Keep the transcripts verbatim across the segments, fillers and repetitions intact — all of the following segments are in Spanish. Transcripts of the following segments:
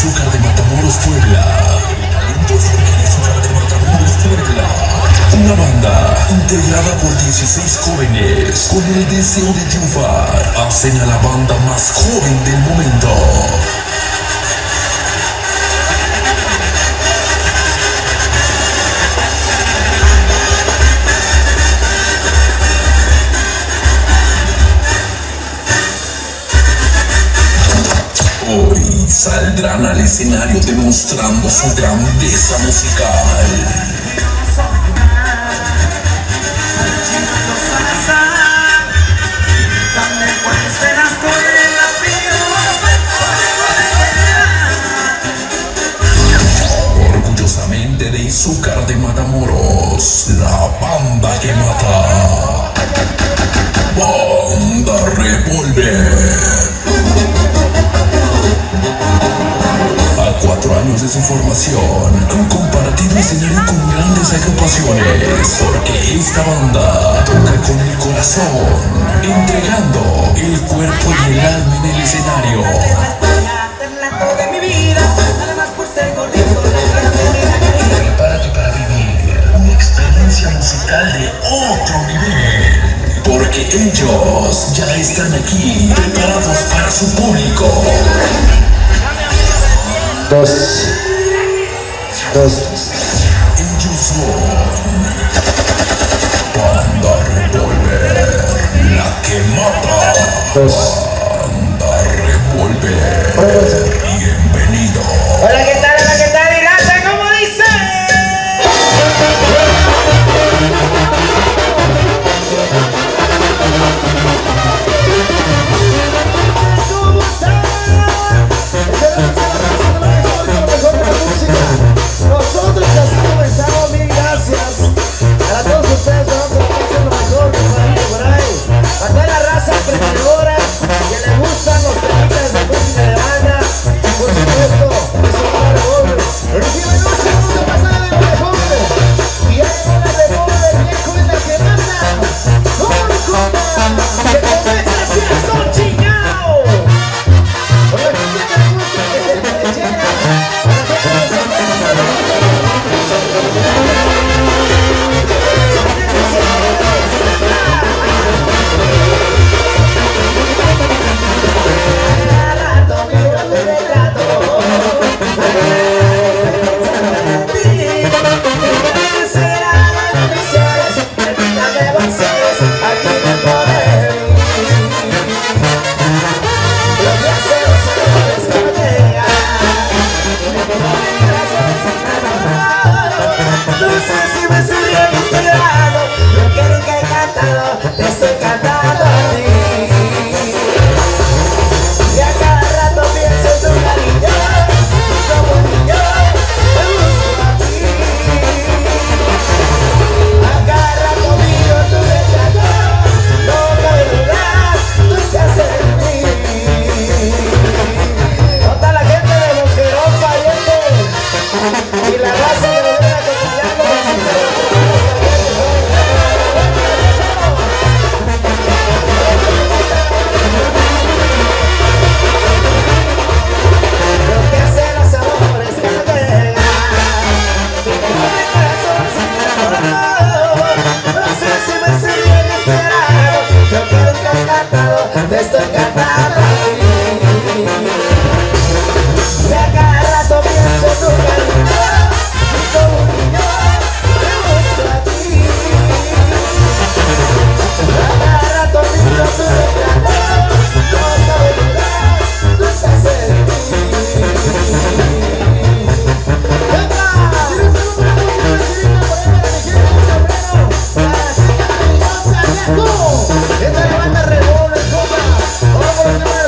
Azúcar de Matamoros, Puebla. El talento surge de Azúcar de Matamoros, Puebla. Una banda integrada por dieciséis jóvenes con el deseo de triunfar. Hacen a la banda más joven del momento. Hoy saldrán al escenario demostrando su grandeza musical. Orgullosamente de Azúcar de Matamoros, la banda que mata. Banda Revólver. A cuatro años de su formación, han compartido escenario con grandes agrupaciones, porque esta banda toca con el corazón, entregando el cuerpo y el alma en el escenario. Prepárate para vivir una experiencia musical de otro nivel, porque ellos ya están aquí, preparados para su público. Dos, dos, Ellos son Banda Revólver, la que mata. dos. Banda Revólver, bienvenido. Hola, ¿qué tal? Hola, ¿qué tal? Y raza, ¿cómo dice? Nosotros así comenzamos, mil gracias a todos ustedes, vamos a hacer lo mejor que por ahí, por ahí. A toda la raza emprendedora que le gustan los temitas de música de banda, por supuesto, es un par de goles. Recibe noche, vamos a pasar de lo mejor. Y hay una Revólver, viejo en la que manda. ¡Con compa! Que comienza así esto, chingao. Por la gente que le gusta que se le llega. Esta es la banda Revólver, compa. Vamos a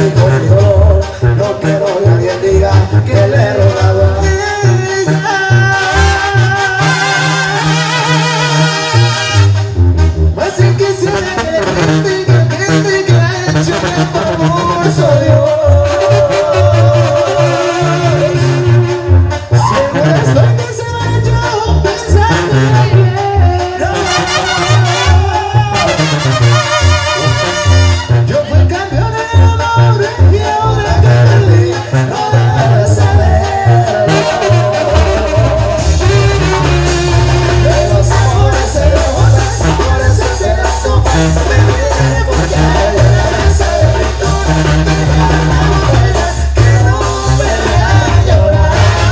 y con mi dolor. No quiero que alguien diga que le he rogado a ella. Más si quisiera que le diga, que diga que hecho mi amor soy yo. Seguro estoy que se va yo pensando en ella. Yo fui el campeón del amor y ahora que perdí no debo saberlo. De los amores se dejó, los amores se las copas. Me olvidaré porque hay una mesa de pintura que no me vea llorar.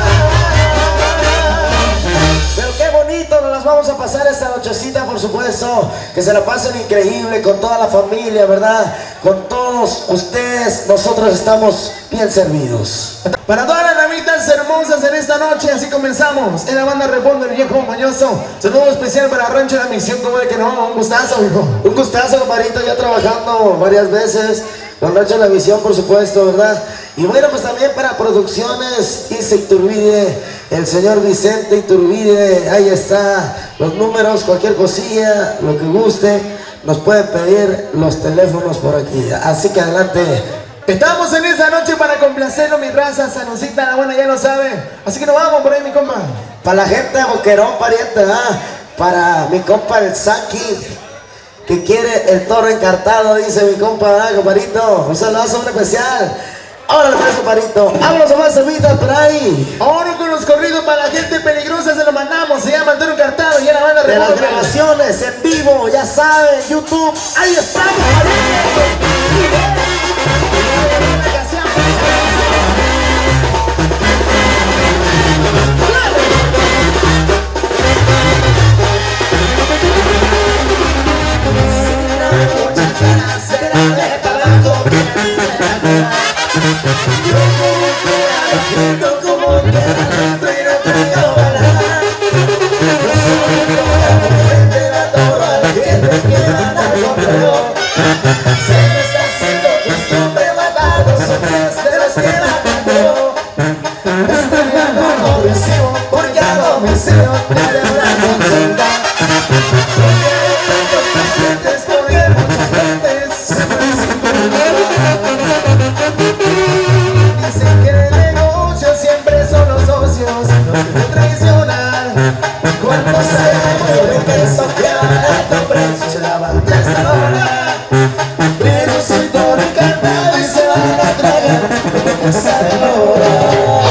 Pero qué bonito nos las vamos a pasar esta nochecita, por supuesto. Que se la pasen increíble con toda la familia, ¿verdad? Con todos ustedes, nosotros estamos bien servidos. Para todas las damitas hermosas en esta noche, así comenzamos. En la banda Responde el Viejo Mañoso. Saludo especial para Rancho de la Misión, como el que no, un gustazo, hijo. Un gustazo, compadrito, ya trabajando varias veces con Rancho de la Misión, por supuesto, ¿verdad? Y bueno, pues también para Producciones Isa Iturbide, el señor Vicente Iturbide, ahí está, los números, cualquier cosilla, lo que guste, nos pueden pedir los teléfonos por aquí, así que adelante. Estamos en esta noche para complacerlo, mi raza, Sanucita, la buena ya lo sabe, así que nos vamos por ahí, mi compa. Para la gente de Boquerón, pariente, ¿ah? Para mi compa el Saki, que quiere el toro encartado, dice mi compa, ¿verdad, comparito? Un saludazo muy especial. Ahora pues, comparito, vámonos a más servitas por ahí. Ahora con los corridos para la gente peligrosa se lo mandamos. Se llama el toro encartado y en la banda de las grabaciones en vivo, ya saben, YouTube. Ahí estamos, yo como quiera, yo como quiera, estoy no tengo ganas. Yo soy como la gente la toda la gente quiera andar conmigo. Se me está haciendo costumbre matar los ojos de los que la tengo. Estoy dando aborrecido porque hago mi deseo de una consulta. Porque hay tantos pacientes, porque mucha gente se me dicen que en el negocio siempre son los socios los que traicionan. Cuando se mueve que eso queda alto precio la banca esta hora. Pero soy todo encantado y se van a tragar lo que sale ahora.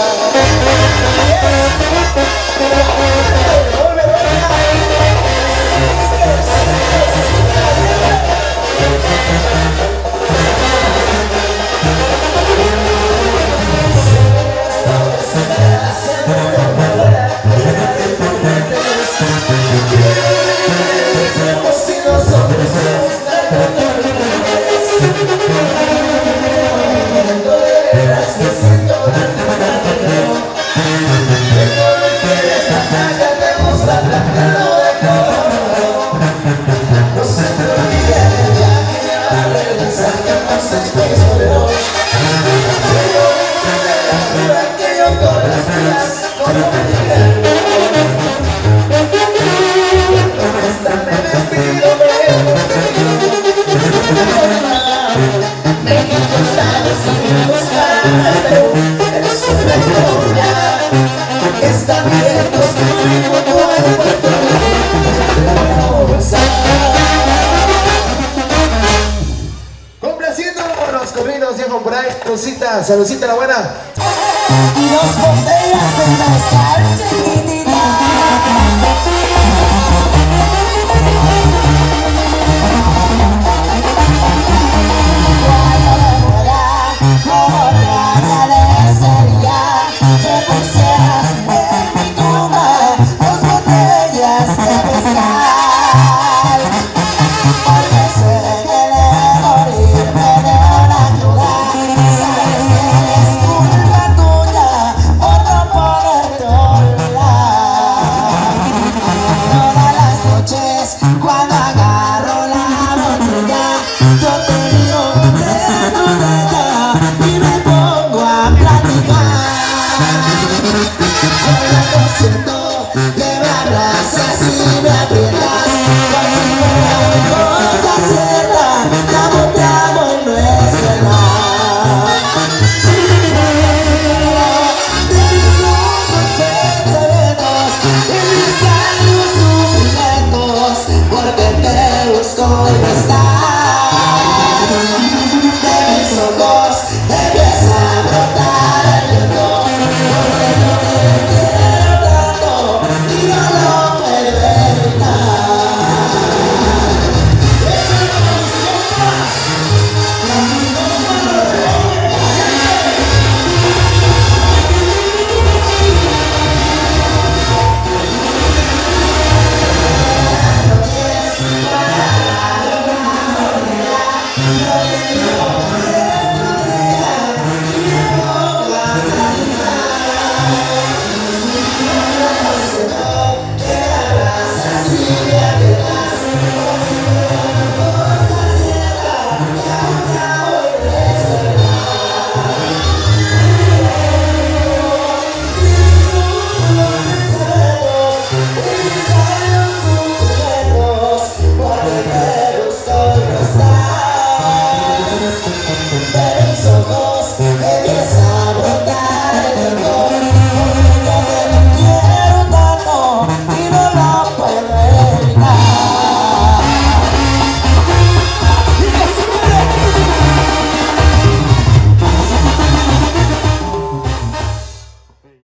Salucita, salucita la buena. Y dos botellas de mezcal chiquitita.